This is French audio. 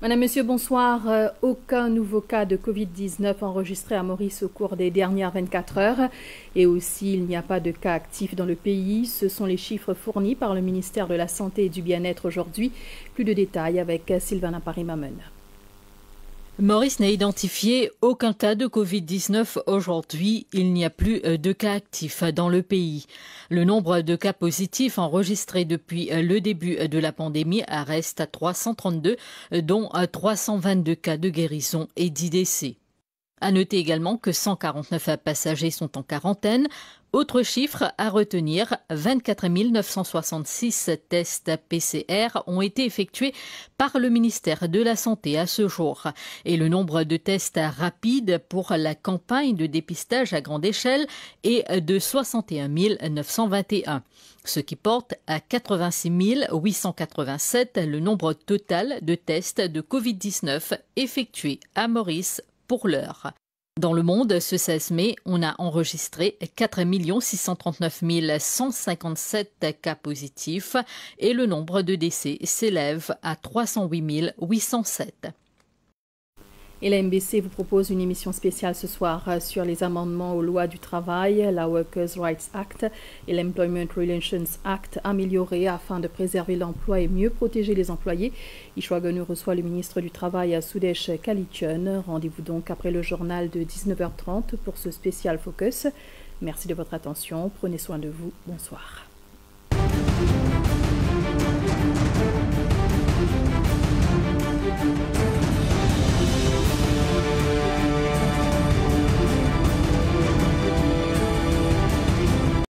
Madame, Monsieur, bonsoir. Aucun nouveau cas de Covid-19 enregistré à Maurice au cours des dernières 24 heures. Et aussi, il n'y a pas de cas actifs dans le pays. Ce sont les chiffres fournis par le ministère de la Santé et du Bien-être aujourd'hui. Plus de détails avec Sylvana Paris-Mamen. Maurice n'a identifié aucun cas de Covid-19 aujourd'hui. Il n'y a plus de cas actifs dans le pays. Le nombre de cas positifs enregistrés depuis le début de la pandémie reste à 332, dont 322 cas de guérison et 10 décès. À noter également que 149 passagers sont en quarantaine. Autre chiffre à retenir, 24 966 tests PCR ont été effectués par le ministère de la Santé à ce jour. Et le nombre de tests rapides pour la campagne de dépistage à grande échelle est de 61 921, ce qui porte à 86 887 le nombre total de tests de Covid-19 effectués à Maurice pour l'heure. Dans le monde, ce 16 mai, on a enregistré 4 639 157 cas positifs et le nombre de décès s'élève à 308 807. Et la MBC vous propose une émission spéciale ce soir sur les amendements aux lois du travail, la Workers' Rights Act et l'Employment Relations Act améliorés afin de préserver l'emploi et mieux protéger les employés. Ishwaganu reçoit le ministre du Travail, Sudesh Kalitchun. Rendez-vous donc après le journal de 19h30 pour ce spécial focus. Merci de votre attention. Prenez soin de vous. Bonsoir.